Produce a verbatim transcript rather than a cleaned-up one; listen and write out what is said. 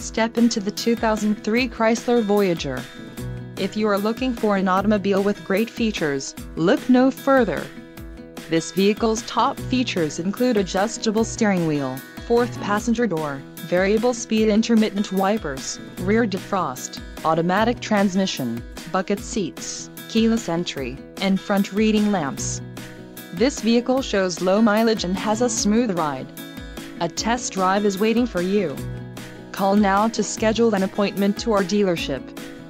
Step into the two thousand three Chrysler Voyager. If you are looking for an automobile with great features, look no further. This vehicle's top features include adjustable steering wheel, fourth passenger door, variable speed intermittent wipers, rear defrost, automatic transmission, bucket seats, keyless entry, and front reading lamps. This vehicle shows low mileage and has a smooth ride. A test drive is waiting for you. Call now to schedule an appointment to our dealership.